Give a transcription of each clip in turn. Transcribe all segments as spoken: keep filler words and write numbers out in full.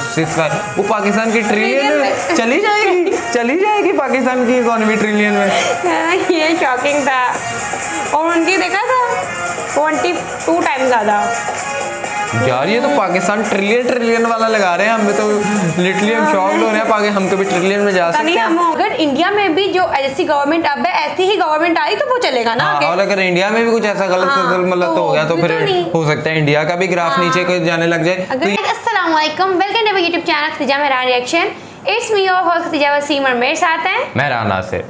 Six five, वो पाकिस्तान की trillion में चली जाएगी, चली जाएगी पाकिस्तान की इकोनॉमी ट्रिलियन में। ये शॉकिंग था। और उनकी देखा था ट्वेंटी टू टाइम ज़्यादा। यार ये तो पाकिस्तान ट्रिलियन ट्रिलियन वाला लगा रहे हैं, हमें तो लिटरली हम शॉक हो रहे हैं। पाकिस्तान हम कभी ट्रिलियन में जा सकते हैं। अगर इंडिया में भी जो ऐसी गवर्नमेंट अब है, ऐसी ही गवर्नमेंट आई तो वो चलेगा ना। हाँ, और अगर इंडिया में भी कुछ ऐसा गलत हाँ, मतलब तो हो गया तो फिर हो सकता है इंडिया का भी ग्राफ हाँ, नीचे जाने लग जाए। अस्सलाम वालेकुम, welcome to YouTube channel Khatija Mehran reaction. It's me your host Khatija Wasim और मेरे साथ हैं मेहरान नासिर।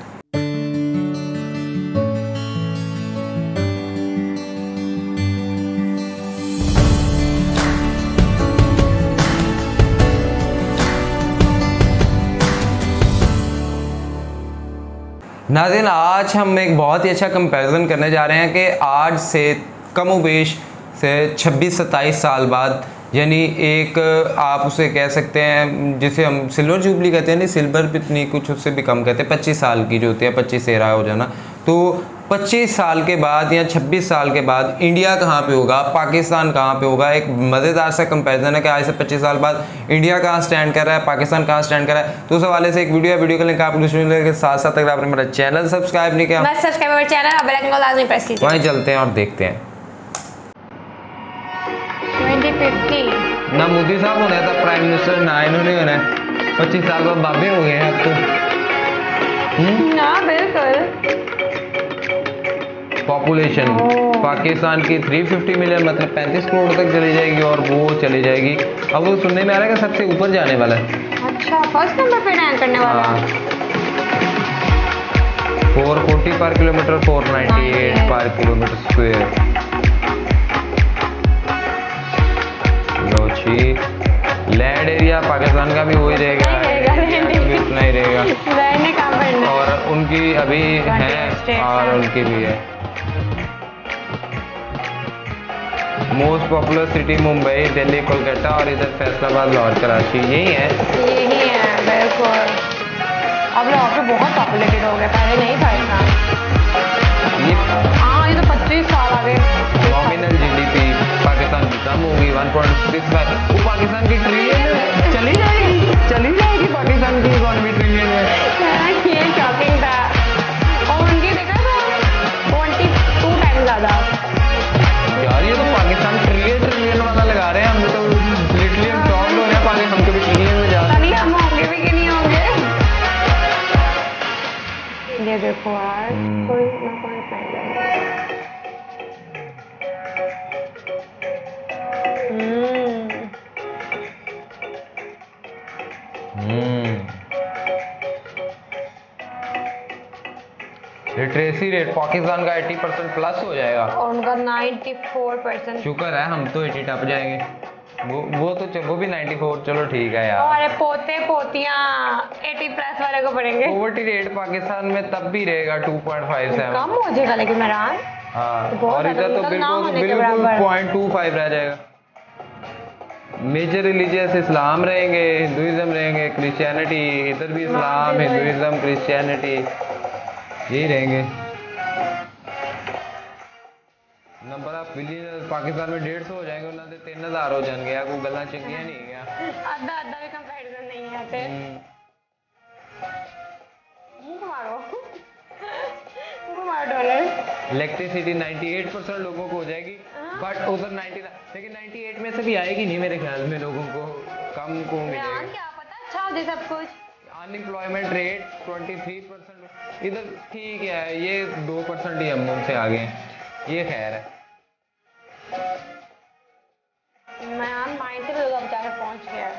नाज़रीन, आज हम एक बहुत ही अच्छा कंपैरिजन करने जा रहे हैं कि आज से कमोबेश से छब्बीस सत्ताईस साल बाद, यानी एक आप उसे कह सकते हैं जिसे हम सिल्वर जुबली कहते हैं, नहीं सिल्वर भी इतनी कुछ उससे भी कम कहते हैं, पच्चीस साल की जो होती है, पच्चीस से रहा हो जाना, तो पच्चीस साल के बाद या छब्बीस साल के बाद इंडिया कहाँ पे होगा, पाकिस्तान कहाँ पे होगा। एक मज़ेदार सा कंपैरिजन है कि आज से पच्चीस साल बाद इंडिया कहाँ स्टैंड कर रहा है, पाकिस्तान कहाँ स्टैंड कर रहा है। तो उस हवाले से एक वीडियो है, वीडियो का लिंक आप के साथ साथ अगर आपने मेरा चैनल सब्सक्राइब नहीं किया, बस सब्सक्राइब मेरा चैनल और बेल आइकन को लाजमी प्रेस कीजिए। वहीं चलते हैं और देखते हैं। ट्वेंटी फिफ्टी ना मोदी साहब होना था प्राइम मिनिस्टर, ना इन्होंने होना है। पच्चीस साल बाद बाबे हो गए हैं अब तो। ना बिल्कुल। पॉपुलेशन पाकिस्तान की तीन सौ पचास मिलियन, मतलब पैंतीस करोड़ तक चली जाएगी और वो चली जाएगी। अब वो सुनने में आ रहा है कि सबसे ऊपर जाने वाला है। अच्छा, फर्स्ट नंबर पे रैंक करने वाला है। चार सौ चालीस पर किलोमीटर, चार सौ अट्ठानवे पर किलोमीटर स्क्वायर। लो जी, लैंड एरिया पाकिस्तान का भी हो ही रहेगा, इतना ही रहेगा। और उनकी अभी है और उनकी भी है। Most popular city Mumbai, Delhi, Kolkata और इधर फैसलाबाद, लाहौर, कराची, यही है यही है बिल्कुल। अब लाहौर पे बहुत पॉपुलेटेड हो गया, पहले नहीं था इतना। ये हाँ, ये तो पच्चीस साल आ गए। नॉमिनल जीडीपी पाकिस्तान की कम होगी एक पॉइंट सिक्स फाइव, वो पाकिस्तान की ट्रिलियन में चली जाएगी, चली जाएगी पाकिस्तान की इकोनॉमी ट्रिलियन में। ये शॉकिंग था। और उनकी देखा था ट्वेंटी टू टाइम ज़्यादा। यार ये तो पाकिस्तान ट्रिलियन ट्रिलियन वाला लगा रहे हैं, हम तो लिटरली हम शॉक हो रहे हैं। पाकिस्तान हम कभी ट्रिलियन में जा सकते हैं, हम होंगे भी कि नहीं होंगे। ये देखो यार, कोई ना कोई पहले लिटरेसी रेट पाकिस्तान का अस्सी परसेंट प्लस हो जाएगा और उनका चौरानवे परसेंट। शुक्र है, हम तो अस्सी टप जाएंगे। वो वो तो वो भी चौरानवे, चलो ठीक है यार। और पोते पोतियां अस्सी प्लस वाले को पढ़ेंगे। पॉवर्टी रेट पाकिस्तान में तब भी रहेगा टू पॉइंट फाइव सेवन, कम हो जाएगा लेकिन मेहरान। हाँ, और इधर तो बिल्कुल बिल्कुल पॉइंट टू फाइव रह जाएगा। मेजर रिलीजियस इस्लाम रहेंगे, हिंदुइज्म रहेंगे, क्रिश्चियनिटी, इधर भी इस्लाम, हिंदुइज्म, क्रिश्चियनिटी यही रहेंगे। नंबर ऑफ बिलियन पाकिस्तान में डेढ़ सौ हो जाएंगे, उन्होंने तीन हजार हो जाएंगे। या कोई गला चंगियां नहीं गया, आधा आधा भी कंपैरिजन नहीं है आते। मुंह मारो मुंह मारो डॉलर। इलेक्ट्रिसिटी अट्ठानवे परसेंट लोगों को हो जाएगी, बट उधर नाइन्टी, लेकिन अट्ठानवे में से भी आएगी नहीं मेरे ख्याल में, लोगों को कम को मिलेगी। क्या पता अच्छा हो जाए सब कुछ। अनएम्प्लॉयमेंट रेट तेईस परसेंट, इधर ठीक है, ये दो परसेंट ही हम उनसे आगे हैं, ये खैर है। मैं माइंड से लोग अब जाके पहुंच गया।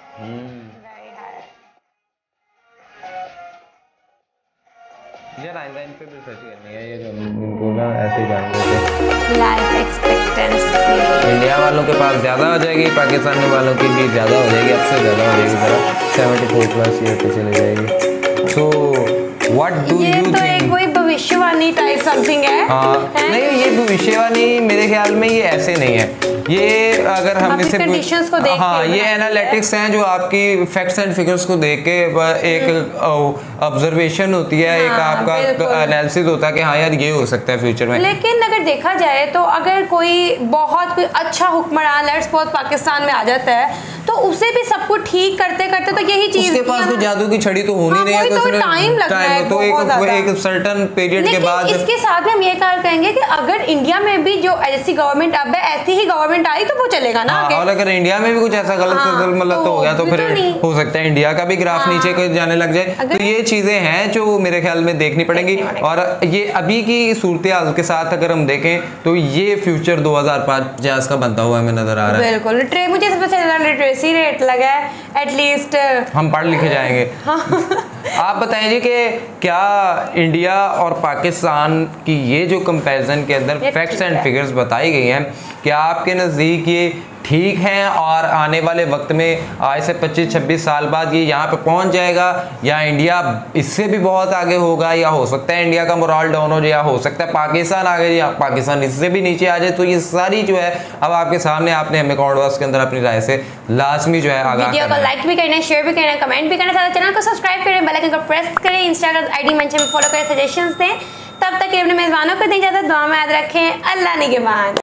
यार आइंदा इन पे भी सर्च करनी है, ये जो इनको ना ऐसे ही जान देते। लाइफ एक्सपेक्टेंसी इंडिया वालों के पास ज़्यादा हो जाएगी, पाकिस्तान वालों की भी ज़्यादा हो जाएगी, अब से ज़्यादा हो जाएगी, ज़रा सेवेंटी फोर प्लस ईयर पे चली जाएगी। So what do you think? ये तो कोई भविष्यवाणी टाइप समथिंग है। हाँ, नहीं, ये भविष्यवाणी मेरे ख्याल में ये ऐसे नहीं है। ये अगर हम आपकी इसे conditions को देख हाँ के ये एनालिटिक्स हैं जो आपकी फैक्ट्स एंड फिगर्स को देख के एक ऑब्जर्वेशन होती है, एक हाँ, बिल्कुल। आपका एनालिसिस होता है कि हाँ यार ये हो सकता है फ्यूचर में। लेकिन अगर देखा जाए तो अगर कोई बहुत कोई अच्छा हुक्मरान लेट्स सपोज पाकिस्तान में आ जाता है तो उसे भी सब कुछ ठीक करते करते तो यही चीज उसके पास कोई जादू की छड़ी तो होनी हाँ, नहीं है, तो उसमें टाइम लगता है तो एक बहुत ज़्यादा। एक सर्टेन पीरियड के लेकिन बाद इसके साथ में हम ये कह कहेंगे कि अगर इंडिया में भी जो ऐसी गवर्नमेंट अब है ऐसी ही गवर्नमेंट आई तो वो चलेगा ना हाँ, आगे। और अगर इंडिया में भी कुछ ऐसा गलत हाँ, मतलब तो, तो हो गया तो भी फिर तो नहीं। हो सकता है इंडिया का भी ग्राफ हाँ, नीचे को जाने लग जाए। अगर- तो ये चीजें हैं जो मेरे ख्याल में देखनी पड़ेंगी। और ये अभी की सूरत हाल के साथ अगर हम देखें तो ये फ्यूचर दो हजार पचास का बनता हुआ हमें नजर आ रहा है। बिल्कुल लिटरे मुझे सबसे ज्यादा लिटरेसी रेट लगा है एटलीस्ट हम पढ़ लिखे जाएंगे। आप बताइए कि क्या इंडिया और पाकिस्तान की ये जो कंपैरिजन के अंदर ये फैक्ट्स ठीक एंड है। फिगर्स बताई गई हैं, क्या आपके नज़दीक ये ठीक हैं और आने वाले वक्त में आज से पच्चीस छब्बीस साल बाद ये यहाँ पे पहुँच जाएगा, या इंडिया इससे भी बहुत आगे होगा, या हो सकता है इंडिया का मोरल डाउन हो जाए, या हो सकता है पाकिस्तान आगे या पाकिस्तान इससे भी नीचे आ जाए? तो ये सारी जो है अब आपके सामने, आपने हमें कमेंट बॉक्स के अंदर अपनी राय से लाजमी जो है आगाह वीडियो को करना है। लाइक भी करना है, शेयर भी करना है, कमेंट भी करना है, चैनल को सब्सक्राइब करें, बेल आइकन को प्रेस करें, इंस्टाग्राम आईडी मेंशन में फॉलो करें, सजेशंस दें। तब तक अपने मेजबानों को दी इजाजत, दुआ में याद रखें। अल्लाह निगहबान।